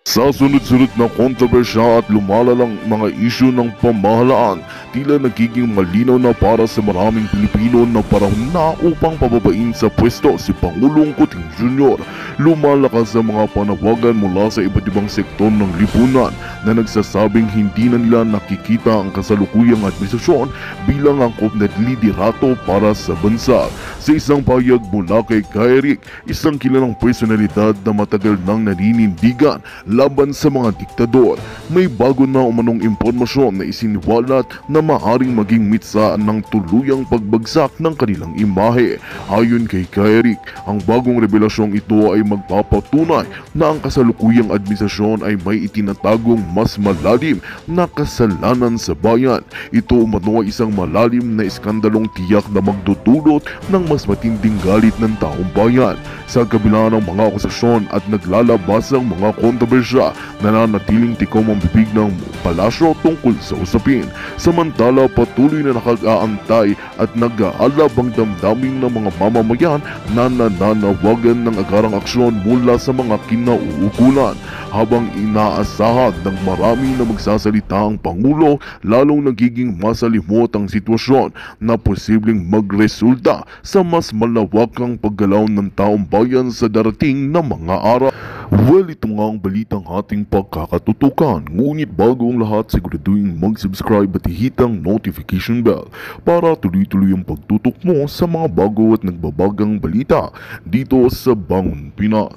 Sa sunod-sunod na kontrobersya at lumalalang mga isyu ng pamahalaan, tila nagiging malinaw na para sa maraming Pilipino na panahon na upang pababain sa pwesto si Pangulong Kuting Jr. Lumalakas ang mga panawagan mula sa iba't ibang sektor ng lipunan na nagsasabing hindi na nila nakikita ang kasalukuyang administrasyon bilang angkop na liderato para sa bansa. Sa isang pahayag mula kay Eric, isang kilalang personalidad na matagal nang naninindigan laban sa mga diktador, may bago na umanong impormasyon na isiniwalat na maaring maging mitsa ng tuluyang pagbagsak ng kanilang imahe. Ayon kay Eric, ang bagong revelasyong ito ay magpapatunay na ang kasalukuyang administrasyon ay may itinatagong mas malalim na kasalanan sa bayan. Ito umano ay isang malalim na iskandalong tiyak na magdudulot ng mas matinding galit ng taong bayan. Sa kabila ng mga akusasyon at naglalabas ang mga kontrobersya, nananatiling tikom ang bibig ng palasyo tungkol sa usapin. Samantala, patuloy na nakag-aantay at nag-aalab ang damdamin ng mga mamamayan na nananawagan ng agarang aksyon mula sa mga kinauukulan. Habang inaasahan ng marami na magsasalita ang Pangulo, lalong nagiging masalimot ang sitwasyon na posibleng magresulta sa mas malawakang paggalaw ng taong bayan sa darating na mga araw. Well, ito nga ang balitang ating pagkakatutukan. Ngunit bago ang lahat, siguraduhin mag-subscribe at ihitang notification bell para tuloy-tuloy ang pagtutok mo sa mga bago at nagbabagang balita dito sa Bangon Pinas.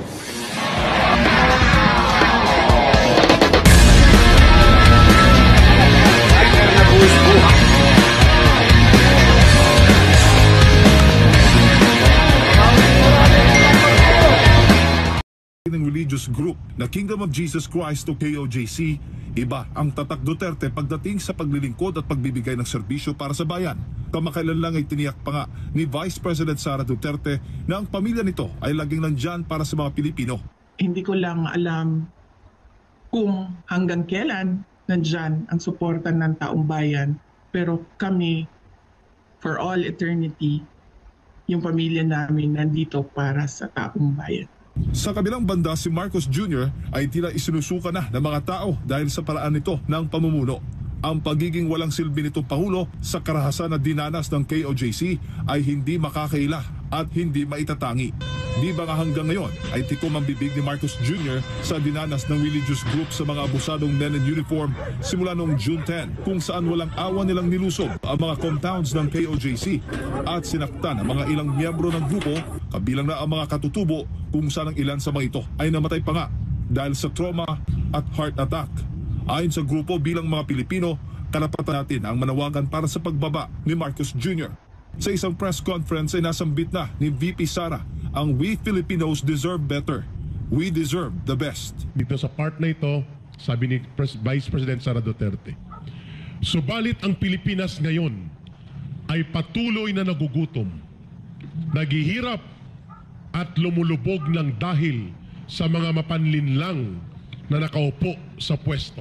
Ng religious group na Kingdom of Jesus Christ o KOJC, iba ang tatak Duterte pagdating sa paglilingkod at pagbibigay ng serbisyo para sa bayan. Kamakailan lang ay tiniyak pa nga ni Vice President Sara Duterte na ang pamilya nito ay laging nandyan para sa mga Pilipino. Hindi ko lang alam kung hanggang kailan nandyan ang suporta ng taong bayan, pero kami, for all eternity, yung pamilya namin nandito para sa taong bayan. Sa kabilang banda, si Marcos Jr. ay tila isinusuka na ng mga tao dahil sa paraan nito ng pamumuno. Ang pagiging walang silbi nitong Pangulo sa karahasan na dinanas ng KOJC ay hindi makakaila at hindi maitatangi. Di ba nga hanggang ngayon ay tikom ang bibig ni Marcos Jr. sa dinanas ng religious group sa mga abusadong men in uniform simula noong June 10, kung saan walang awa nilang nilusob ang mga compounds ng KOJC at sinaktan ang mga ilang miyembro ng grupo, kabilang na ang mga katutubo, kung saan ang ilan sa mga ito ay namatay pa nga dahil sa trauma at heart attack. Ayon sa grupo, bilang mga Pilipino, karapatan natin ang manawagan para sa pagbaba ni Marcos Jr. Sa isang press conference ay nasambit na ni VP Sara ang "We Filipinos deserve better. We deserve the best." Dito sa part na ito, sabi ni Vice President Sara Duterte, subalit ang Pilipinas ngayon ay patuloy na nagugutom, naghihirap at lumulubog ng dahil sa mga mapanlinlang na nakaupo sa pwesto.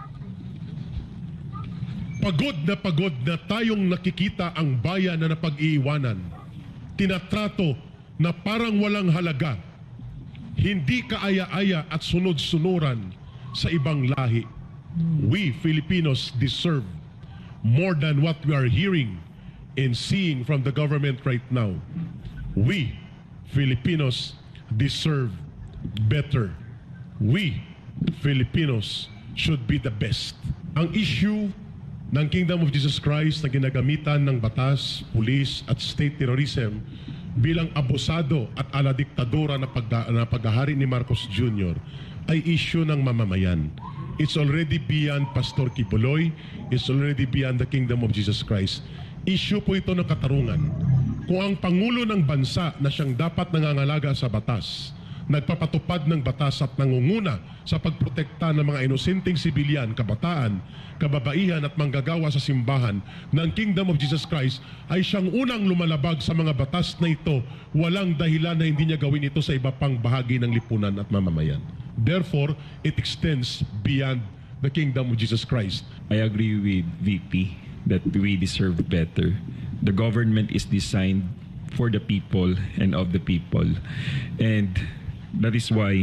Pagod na tayong nakikita ang bayan na napag-iiwanan, tinatrato na parang walang halaga, hindi kaaya-aya at sunod-sunuran sa ibang lahi. We Filipinos deserve more than what we are hearing and seeing from the government right now. We Filipinos deserve better. We Filipinos should be the best. Ang issue ng Kingdom of Jesus Christ na ginagamitan ng batas, pulis at state terrorism bilang abusado at aladiktadora na paghahari ni Marcos Jr. ay issue ng mamamayan. It's already beyond Pastor Kibuloy. It's already beyond the Kingdom of Jesus Christ. Issue po ito ng katarungan. Kung ang Pangulo ng bansa na siyang dapat nangangalaga sa batas, nagpapatupad ng batas at nangunguna sa pagprotekta ng mga inosenteng sibilyan, kabataan, kababaihan at manggagawa sa simbahan ng Kingdom of Jesus Christ, ay siyang unang lumalabag sa mga batas na ito, walang dahilan na hindi niya gawin ito sa iba pang bahagi ng lipunan at mamamayan. Therefore, it extends beyond the Kingdom of Jesus Christ. I agree with VP that we deserve better. The government is designed for the people and of the people. And that is why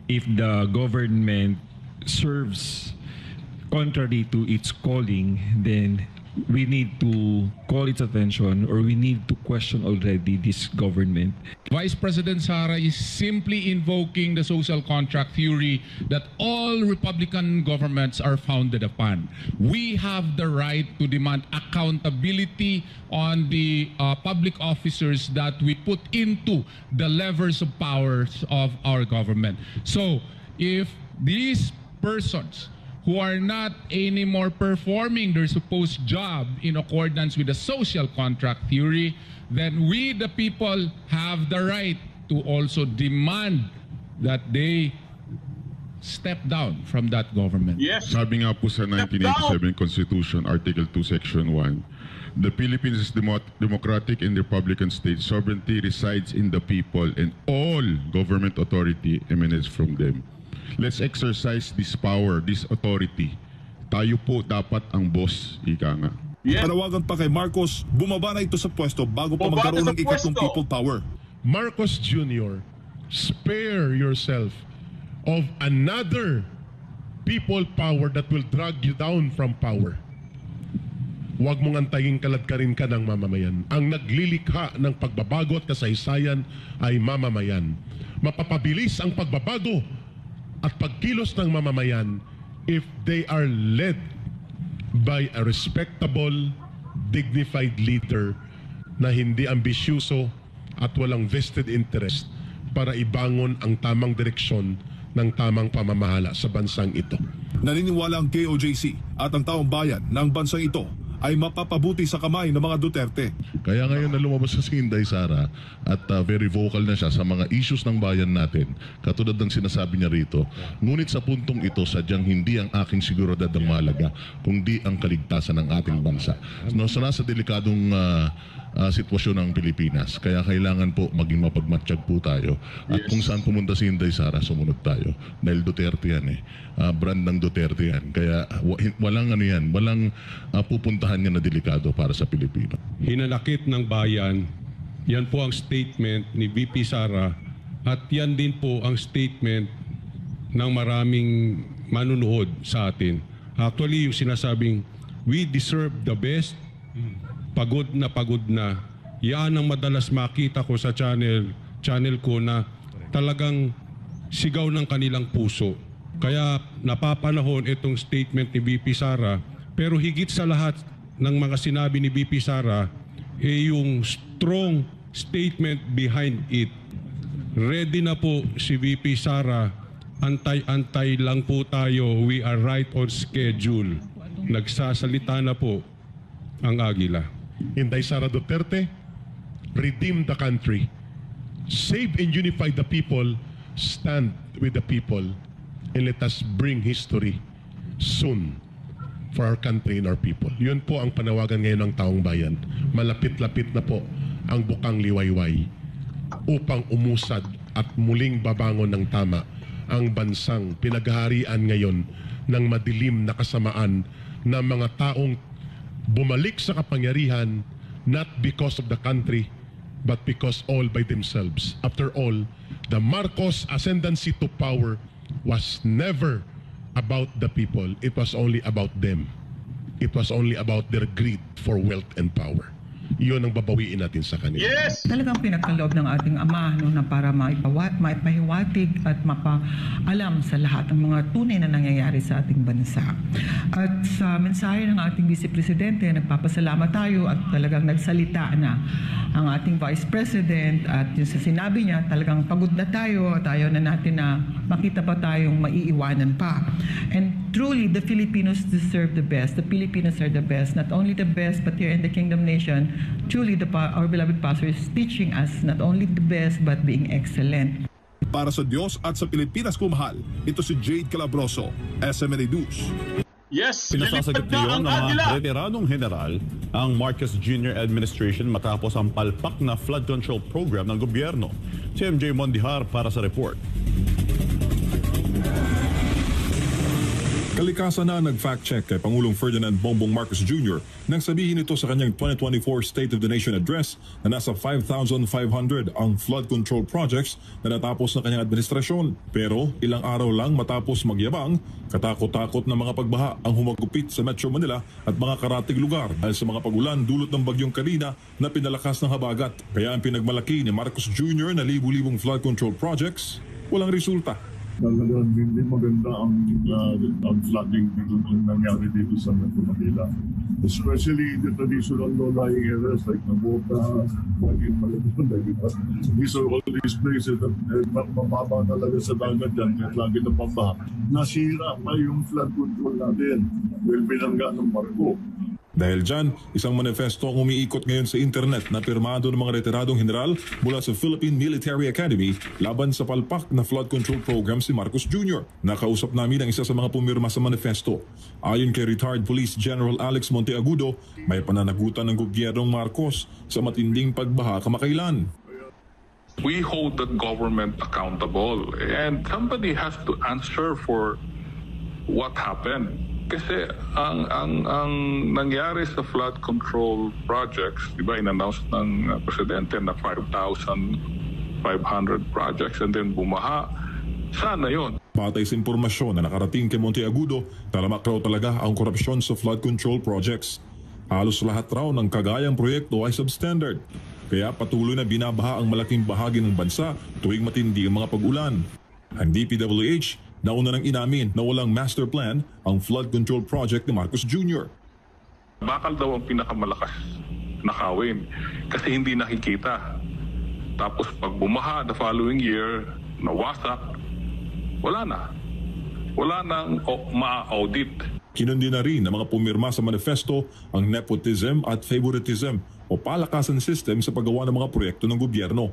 if the government serves contrary to its calling, then we need to call its attention, or we need to question already this government. Vice President Sara is simply invoking the social contract theory that all Republican governments are founded upon. We have the right to demand accountability on the public officers that we put into the levers of powers of our government. So if these persons who are not anymore performing their supposed job in accordance with the social contract theory, then we, the people, have the right to also demand that they step down from that government. Yes. Sabi nga po sa 1987 Constitution, Article 2, Section 1, the Philippines is democratic and republican state. Sovereignty resides in the people and all government authority emanates from them. Let's exercise this power, this authority. Tayo po dapat ang boss, ika nga. Yes. Panawagan pa kay Marcos, bumaba na ito sa pwesto bago pa Bumaba magkaroon sa ng ikatlong pwesto. people power. Marcos Jr., spare yourself of another people power that will drag you down from power. Huwag mong antayin kaladkarin ka ng mamamayan. Ang naglilikha ng pagbabago at kasaysayan ay mamamayan. Mapapabilis ang pagbabago at pagkilos ng mamamayan if they are led by a respectable, dignified leader na hindi ambisyoso at walang vested interest para ibangon ang tamang direksyon ng tamang pamamahala sa bansang ito. Naniniwala ang KOJC at ang taong bayan ng bansang ito ay mapapabuti sa kamay ng mga Duterte. Kaya ngayon na lumabas si Inday Sara at very vocal na siya sa mga issues ng bayan natin, katulad ng sinasabi niya rito. Ngunit sa puntong ito, sadyang hindi ang aking seguridad ang mahalaga, kundi ang kaligtasan ng ating bansa. No, so nasa delikadong sitwasyon ng Pilipinas. Kaya kailangan po maging mapagmatsyag po tayo. At kung saan pumunta si Inday Sara, sumunod tayo. Dahil Duterte yan eh. Brand ng Duterte yan. Kaya walang ano yan, walang pupuntahan yan na delikado para sa Pilipino. Hinanakit ng bayan, yan po ang statement ni VP Sara at yan din po ang statement ng maraming manunood sa atin. Actually, yung sinasabing, we deserve the best, pagod na, yan ang madalas makita ko sa channel ko na talagang sigaw ng kanilang puso. Kaya napapanahon itong statement ni VP Sara, pero higit sa lahat ng mga sinabi ni VP Sara, yung strong statement behind it. Ready na po si VP Sara, antay-antay lang po tayo, we are right on schedule. Nagsasalita na po ang Agila. Inday Sara Duterte, redeem the country, save and unify the people, stand with the people, and let us bring history soon for our country and our people. Yun po ang panawagan ngayon ng taong bayan. Malapit-lapit na po ang bukang liwayway upang umusad at muling babangon ng tama ang bansang pinaghaharian ngayon ng madilim na kasamaan ng mga taong bumalik sa kapangyarihan not because of the country but because all by themselves. After all, the Marcos ascendancy to power was never about the people. It was only about them. It was only about their greed for wealth and power. Iyon ang babawiin natin sa kanila. Yes! Talagang pinagkaloob ng ating Ama na para maipahiwatig at mapaalam sa lahat ng mga tunay na nangyayari sa ating bansa. At sa mensahe ng ating Vice Presidente, nagpapasalamat tayo at talagang nagsalita na ang ating Vice President at yung sa sinabi niya, talagang pagod na tayo at ayaw na natin na makita pa tayong maiiwanan pa. And truly, the Filipinos deserve the best. The Filipinos are the best. Not only the best, but here in the Kingdom Nation, truly our beloved pastor is teaching us not only the best, but being excellent. Para sa Diyos at sa Pilipinas kumahal, ito si Jade Calabroso, SMNA News. Yes! Pinasasagot Lilipad na ngayon ang ng mga Agila! retiradong general ang Marcos Jr. Administration matapos ang palpak na flood control program ng gobyerno. Si MJ Mondihar para sa report. Kalikasan na nag-fact check kay Pangulong Ferdinand Bongbong Marcos Jr. nang sabihin ito sa kanyang 2024 State of the Nation Address na nasa 5,500 ang flood control projects na natapos ng kanyang administrasyon. Pero ilang araw lang matapos magyabang, katakot-takot na mga pagbaha ang humagupit sa Metro Manila at mga karatig lugar dahil sa mga pagulan dulot ng bagyong Karina na pinalakas ng habagat. Kaya ang pinagmalaki ni Marcos Jr. na libu-libong flood control projects, walang resulta. Talagang hindi maganda ang flooding dito nang nangyari dito sa Metro Manila. Especially the traditional low-lying areas like Nabota, Maging Malabon, these are all these places that mababa talaga sa dagat yan, kaya lagi na pambaha. Nasira pa yung flood control natin. Well, binangga ng barko. Dahil dyan, isang manifesto ang umiikot ngayon sa internet na pirmado ng mga retiradong general mula sa Philippine Military Academy laban sa palpak na flood control program si Marcos Jr. Nakausap namin ang isa sa mga pumirma sa manifesto. Ayon kay retired Police General Alex Monteagudo, may pananagutan ng gobyernong Marcos sa matinding pagbaha kamakailan. We hold the government accountable and somebody has to answer for what happened. Kasi ang nangyari sa flood control projects, di ba, in-announce ng presidente na 5,500 projects and then bumaha. Sana yon. Batay sa impormasyon na nakarating kay Monteagudo, talamak raw talaga ang korupsyon sa flood control projects. Halos lahat raw ng kagayang proyekto ay substandard. Kaya patuloy na binabaha ang malaking bahagi ng bansa tuwing matindi ang mga pag-ulan. Ang DPWH nauna nang inamin na walang master plan ang flood control project ni Marcos Jr. Bakal daw ang pinakamalakas na kawin kasi hindi nakikita. Tapos pag bumaha the following year, nawasak, wala na. Wala nang ma-audit. Kinundi na rin ng mga pumirma sa manifesto ang nepotism at favoritism o palakasan system sa paggawa ng mga proyekto ng gobyerno.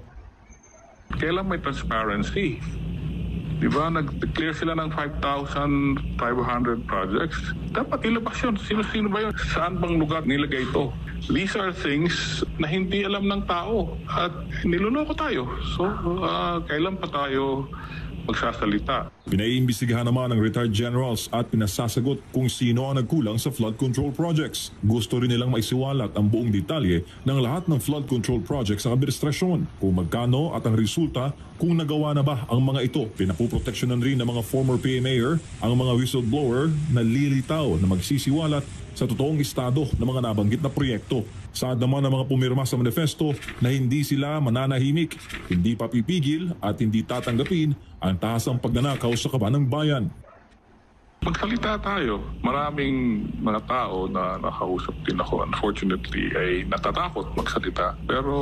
Kailan may transparency? Di ba, nag-declare sila ng 5,500 projects. Dapat ilabas yun. Sino-sino ba yun? Saan bang lugar nilagay ito? These are things na hindi alam ng tao at niloloko tayo. So, kailan pa tayo magsasalita? Pinaiimbestigahan naman ng retired generals at pinasasagot kung sino ang nagkulang sa flood control projects. Gusto rin nilang maisiwalat ang buong detalye ng lahat ng flood control projects sa administrasyon. Kung magkano at ang resulta, kung nagawa na ba ang mga ito. Pinapoproteksyonan rin ng mga former PA mayor ang mga whistleblower na lilitaw na magsisiwalat sa totoong estado ng mga nabanggit na proyekto. Saad naman ng mga pumirma sa manifesto na hindi sila mananahimik, hindi papipigil at hindi tatanggapin ang tahasang pagnanakaw sa kaban ng bayan. Magsalita tayo. Maraming mga tao na nakausap din ako, unfortunately, ay natatakot magsalita. Pero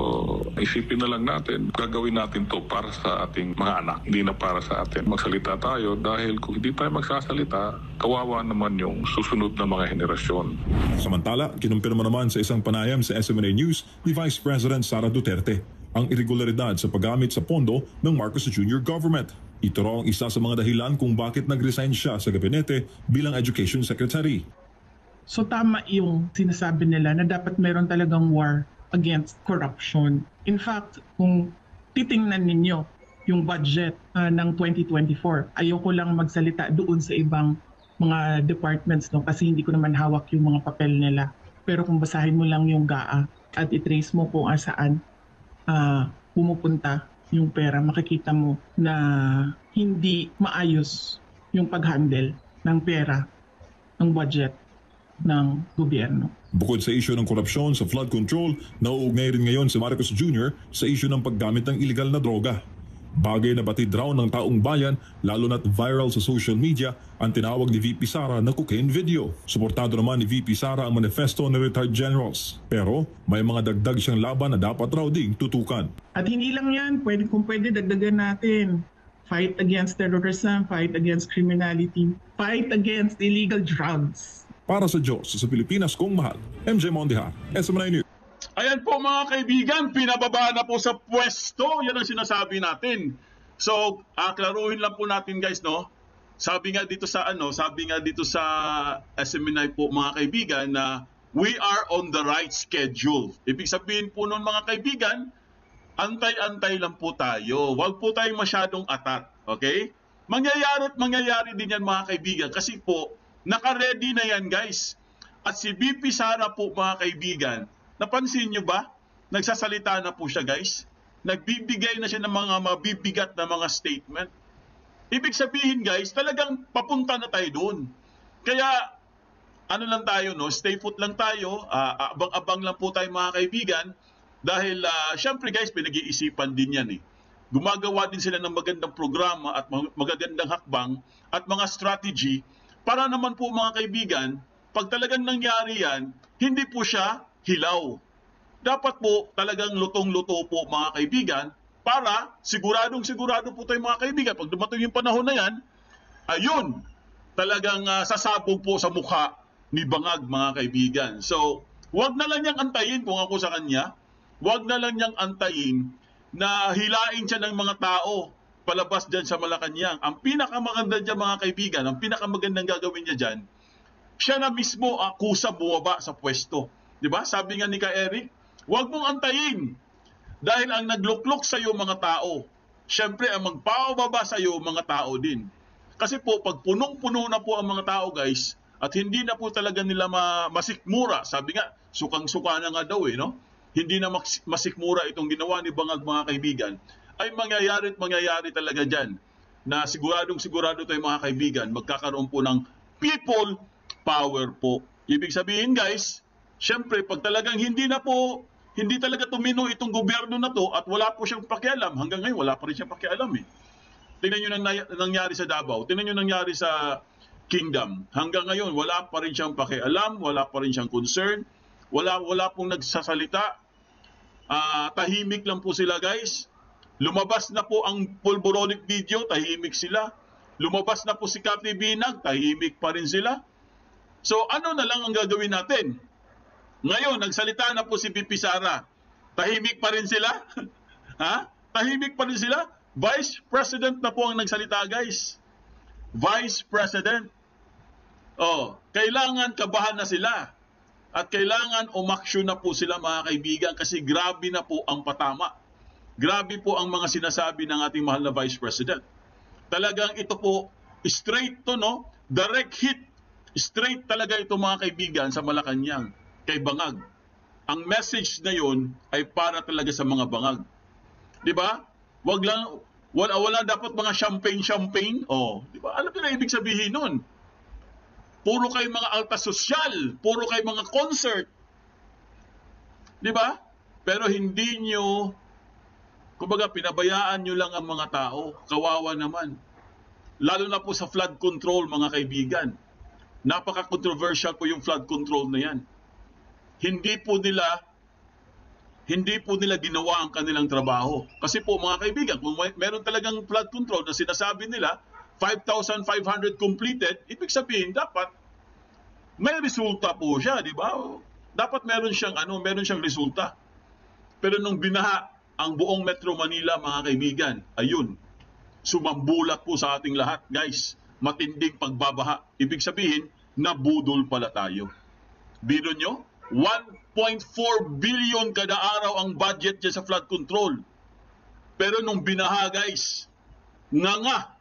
isipin na lang natin, gagawin natin to para sa ating mga anak, hindi na para sa atin. Magsalita tayo dahil kung hindi tayo magsasalita, kawawa naman yung susunod na mga henerasyon. Samantala, kinumpirma naman sa isang panayam sa SMNA News ni Vice President Sara Duterte ang irregularidad sa paggamit sa pondo ng Marcos Jr. government. Ito raw ang isa sa mga dahilan kung bakit nag-resign siya sa gabinete bilang Education Secretary. So tama yung sinasabi nila na dapat meron talagang war against corruption. In fact, kung titingnan ninyo yung budget ng 2024, ayoko lang magsalita doon sa ibang mga departments, no, kasi hindi ko naman hawak yung mga papel nila. Pero kung basahin mo lang yung GAA at itrace mo kung saan pumupunta yung pera, makikita mo na hindi maayos yung pag-handle ng pera, ng budget ng gobyerno. Bukod sa issue ng korupsyon sa flood control, nauugnay rin ngayon si Marcos Jr. sa issue ng paggamit ng illegal na droga. Bagay na batid raw ng taong bayan, lalo na't viral sa social media ang tinawag ni VP Sara na cocaine video. Suportado naman ni VP Sara ang manifesto ng retired generals. Pero may mga dagdag siyang laban na dapat raw ding tutukan. At hindi lang yan, kung pwede dagdagan natin. Fight against terrorism, fight against criminality, fight against illegal drugs. Para sa Diyos, sa Pilipinas kong mahal, MJ Mondihar, SMNA News. Ayan po mga kaibigan, pinababa na po sa pwesto. Yan ang sinasabi natin. So, klaruhin lang po natin guys, no? Sabi nga dito sa SMNI po mga kaibigan na we are on the right schedule. Ibig sabihin po noon mga kaibigan, antay-antay lang po tayo. Huwag po tayong masyadong atat, okay? Mangyayari din yan mga kaibigan kasi po, naka-ready na yan guys. At si VP Sara po mga kaibigan, napansin nyo ba? Nagsasalita na po siya guys. Nagbibigay na siya ng mga mabibigat na mga statement. Ibig sabihin guys, talagang papunta na tayo doon. Kaya ano lang tayo, no? Stay put lang tayo, abang-abang lang po tayo mga kaibigan. Dahil syempre guys, pinag-iisipan din yan eh. Gumagawa din sila ng magandang programa at magagandang hakbang at mga strategy para naman po mga kaibigan, pag talagang nangyari yan, hindi po siya hilaw. Dapat po talagang lutong-luto po mga kaibigan para siguradong-sigurado po tayo mga kaibigan. Pag dumating yung panahon na yan, ayun, talagang sasabog po sa mukha ni Bangag mga kaibigan. So, wag na lang niyang antayin kung ako sa kanya, wag na lang niyang antayin na hilain siya ng mga tao palabas dyan sa Malacanang. Ang pinakamaganda dyan mga kaibigan, ang pinakamagandang gagawin niya dyan, siya na mismo kusa bumaba sa pwesto. Diba? Sabi nga ni Ka Eric, huwag mong antayin dahil ang nagluklok sa iyo mga tao, syempre ang magpababa sa iyo mga tao din. Kasi po pag punong-puno na po ang mga tao guys, at hindi na po talaga nila masikmura, sabi nga, sukang-suka na nga daw no? Hindi na masikmura itong ginawa ni Bangag mga kaibigan, ay mangyayari talaga dyan na sigurado tayo mga kaibigan, magkakaroon po ng people power po. Ibig sabihin guys, syempre pag talagang hindi talaga tumino itong gobyerno na to at wala po siyang pakialam, hanggang ngayon wala pa rin siyang pakialam eh. Tingnan nyo nangyari sa Davao, tingnan nyo nangyari sa Kingdom. Hanggang ngayon wala pa rin siyang pakialam, wala pa rin siyang concern, wala pong nagsasalita. Tahimik lang po sila guys. Lumabas na po ang pulboronic video, tahimik sila. Lumabas na po si Kathy Binag, tahimik pa rin sila. So ano na lang ang gagawin natin? Ngayon, nagsalita na po si VP Sara. Tahimik pa rin sila? Ha? Tahimik pa rin sila? Vice President na po ang nagsalita guys. Vice President. Kailangan kabahan na sila. At kailangan umaksyon na po sila mga kaibigan kasi grabe na po ang patama. Grabe po ang mga sinasabi ng ating mahal na Vice President. Talagang ito po, straight to no, direct hit. Straight talaga ito mga kaibigan sa Malacanang kay Bangag. Ang message na yun ay para talaga sa mga Bangag. Di ba? Wala dapat mga champagne. Di ba? Alam niyo na ibig sabihin nun. Puro kayo mga alta sosyal, puro kayo mga concert. Di ba? Pero hindi nyo, kumbaga pinabayaan nyo lang ang mga tao. Kawawa naman. Lalo na po sa flood control mga kaibigan. Napaka-controversial po yung flood control na yan. Hindi po nila ginawa ang kanilang trabaho. Kasi po mga kaibigan, kung meron talagang flood control na sinasabi nila, 5,500 completed, ibig sabihin dapat may resulta po siya, di ba? Dapat meron siyang resulta. Pero nung binaha ang buong Metro Manila, mga kaibigan, ayun, sumambulat po sa ating lahat, guys. Matinding pagbabaha. Ibig sabihin, nabudol pala tayo. Biro nyo, 1.4 billion kada araw ang budget dyan sa flood control. Pero nung binaha, guys, nga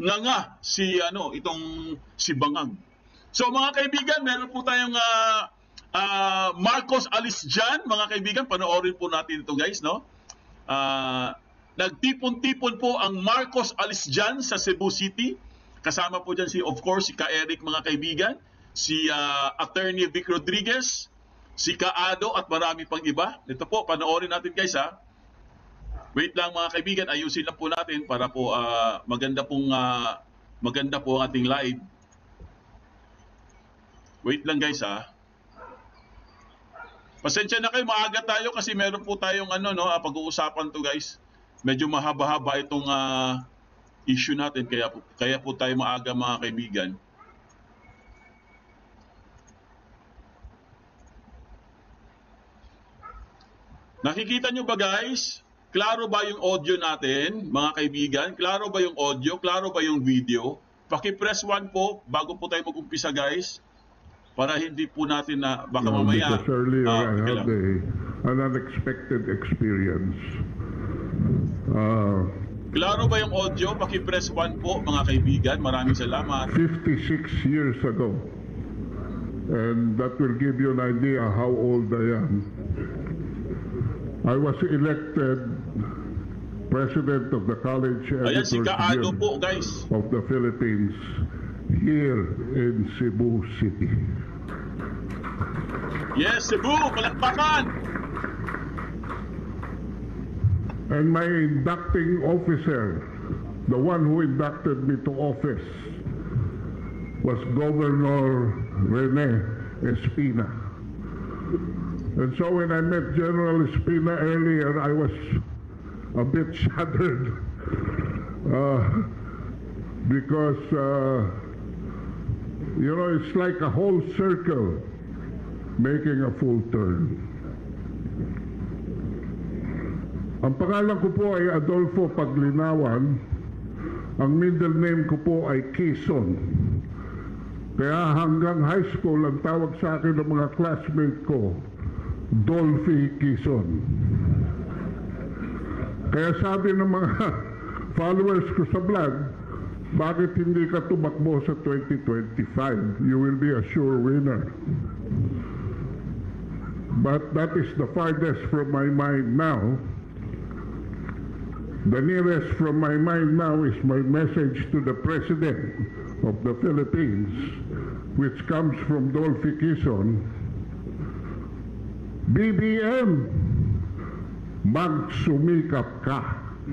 si Bangag. So mga kaibigan, meron po tayong Marcos alis dyan, mga kaibigan, panoorin po natin ito guys, no? Nagtipon-tipon po ang Marcos alis dyan sa Cebu City. Kasama po dyan of course, si Ka Eric mga kaibigan, si Attorney Vic Rodriguez, si Ka Ado at marami pang iba. Ito po, panoorin natin guys ha. Wait lang mga kaibigan, ayusin lang po natin para po maganda po ang ating live. Wait lang guys ha. Pasensya na kayo, maaga tayo kasi meron po tayong pag-uusapan to guys. Medyo mahaba-haba itong issue natin kaya po tayo maaga mga kaibigan. Nakikita nyo ba guys? Klaro ba yung audio natin, mga kaibigan? Klaro ba yung audio? Klaro ba yung video? Paki-press 1 po bago po tayo mag-umpisa, guys. Para hindi po natin na baka mamaya. Because earlier I had an unexpected experience. Klaro ba yung audio? Paki-press 1 po mga kaibigan. Maraming salamat. 56 years ago. And that will give you an idea how old I am. I was elected President of the College Ayan si Editors Kaado Guild po, guys. of the Philippines here in Cebu City. Yes, Cebu! Palakpakan! And my inducting officer, the one who inducted me to office, was Governor Rene Espina. And so when I met General Espina earlier, I was a bit shattered because, you know, it's like a whole circle making a full turn. Ang pangalan ko po ay Adolfo Paglinawan. Ang middle name ko po ay Quezon. Kaya hanggang high school, ang tawag sa akin ng mga classmate ko, Dolphy Quezon. Kaya sabi ng mga followers ko sa vlog, bakit hindi ka tumakbo sa 2025? You will be a sure winner. But that is the farthest from my mind now. The nearest from my mind now is my message to the President of the Philippines, which comes from Dolphy Quezon. BBM, magsumikap ka.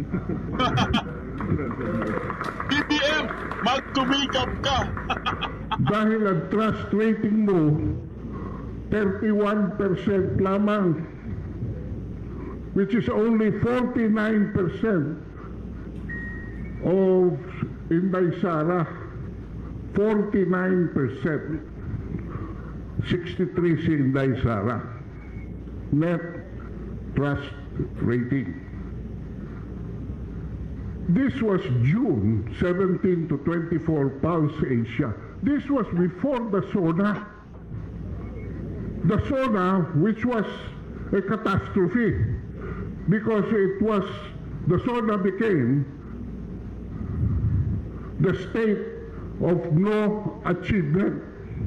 BBM, magsumikap ka. Dahil ang trust rating mo, 31% lamang, which is only 49% of Inday Sara. 49%. 63 si Inday Sara. Net trust rating. This was June 17 to 24 Pulse Asia. This was before the SONA. The SONA, which was a catastrophe, because it was, the SONA became the state of no achievement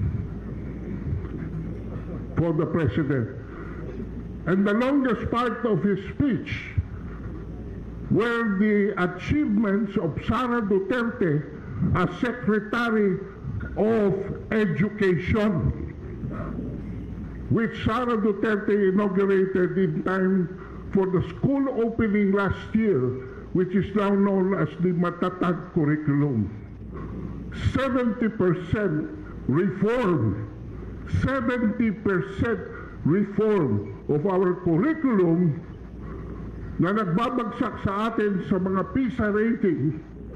for the President. And the longest part of his speech were the achievements of Sara Duterte as Secretary of Education, which Sara Duterte inaugurated in time for the school opening last year, which is now known as the Matatag Curriculum. 70% reform, 70% reform of our curriculum na nagbabagsak sa atin sa mga PISA rating.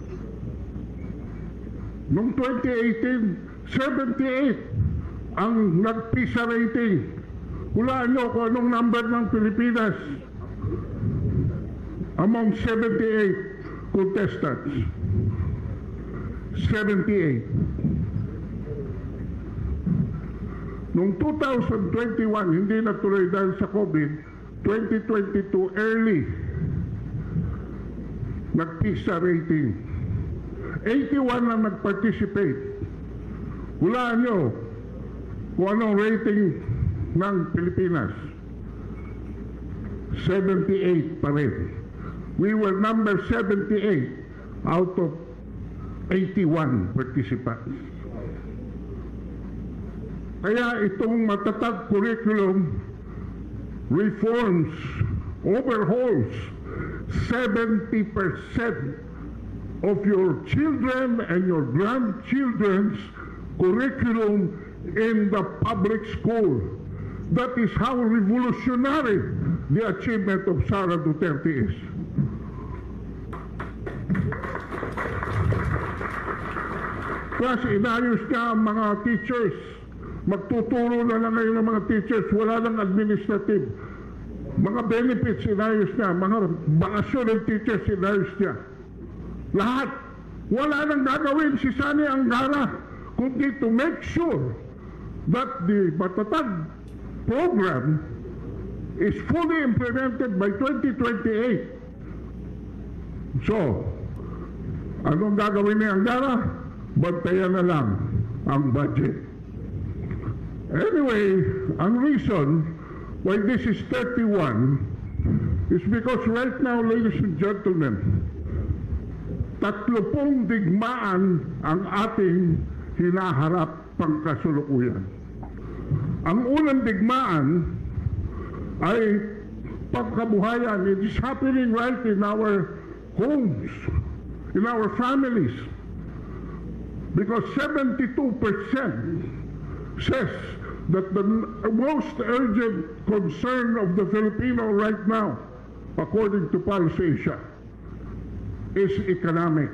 Noong 2018, 78 ang nag-PISA rating. Hulaan nyo kung anong number ng Pilipinas among 78 contestants. 78. Noong 2021, hindi natuloy dahil sa COVID, 2022 early, nag-PISA rating. 81 na nag-participate. Hulaan nyo kung anong rating ng Pilipinas. 78 pa rin. We were number 78 out of 81 participants. Kaya itong Matatag Curriculum reforms, overhauls 70% of your children and your grandchildren's curriculum in the public school. That is how revolutionary the achievement of Sara Duterte is. Plus, inayos niya ang mga teachers. Magtuturo na lang ngayon ng mga teachers. Wala nang administrative. Mga benefits, inayos niya. Mga bakasyon ng teachers, inayos niya. Lahat. Wala nang gagawin si Sani Angara kundi to make sure that the Matatag program is fully implemented by 2028. So, anong gagawin ni Angara? Bantayan na lang ang budget. Anyway, ang reason why this is 31 is because right now, ladies and gentlemen, 30 digmaan ang ating hinaharap pang kasulukuyan. Ang unang digmaan ay pagkabuhayan. It is happening right in our homes, in our families. Because 72% says that the most urgent concern of the Filipino right now, according to Pulse Asia, is economic.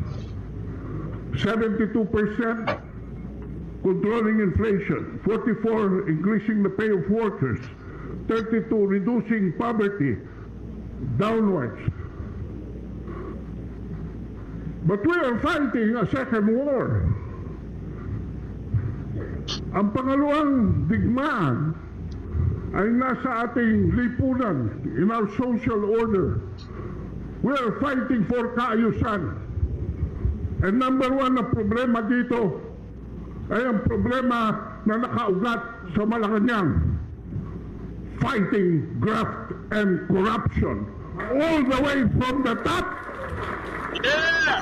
72% controlling inflation, 44% increasing the pay of workers, 32% reducing poverty downwards. But we are fighting a second war. Ang pangalawang digmaan ay nasa ating lipunan, in our social order. We are fighting for kaayusan. And number one na problema dito ay ang problema na nakaugat sa Malacanang. Fighting graft and corruption all the way from the top. Yeah!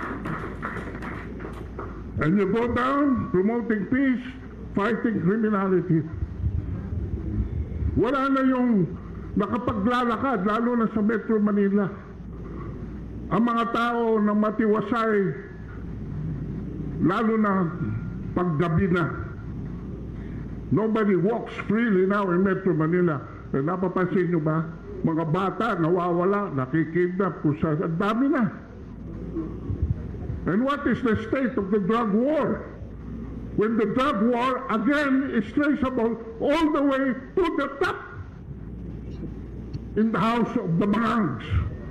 And you go down, promoting peace, fighting criminality. Wala na yung nakapaglalakad, lalo na sa Metro Manila. Ang mga tao na matiwasay, lalo na paggabi na. Nobody walks freely now in Metro Manila. Eh, napapansin nyo ba? Mga bata nawawala, nakikidnap, kung sa dami na. And what is the state of the drug war? When the drug war again is traceable all the way to the top in the house of the Barangs.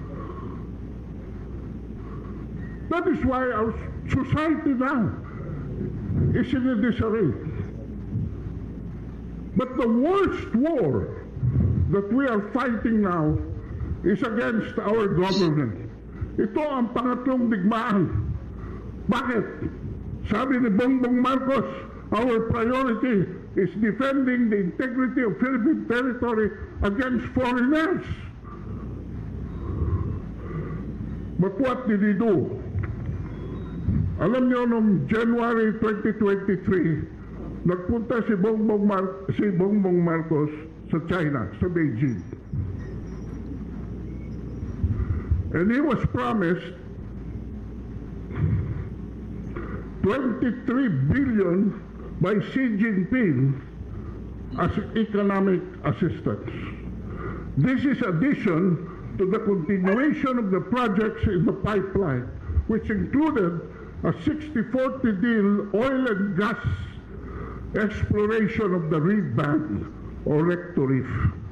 That is why our society now is in a disarray. But the worst war that we are fighting now is against our government. Ito ang pangatlong digmaan. Bakit? Sabi ni Bongbong Marcos, our priority is defending the integrity of Philippine territory against foreigners. But what did he do? Alam niyo, noong January 2023, nagpunta si Bongbong Marcos sa China, sa Beijing. And he was promised 23 billion by Xi Jinping as economic assistance. This is addition to the continuation of the projects in the pipeline, which included a 60-40 deal oil and gas exploration of the Reed Band or Recto Reef.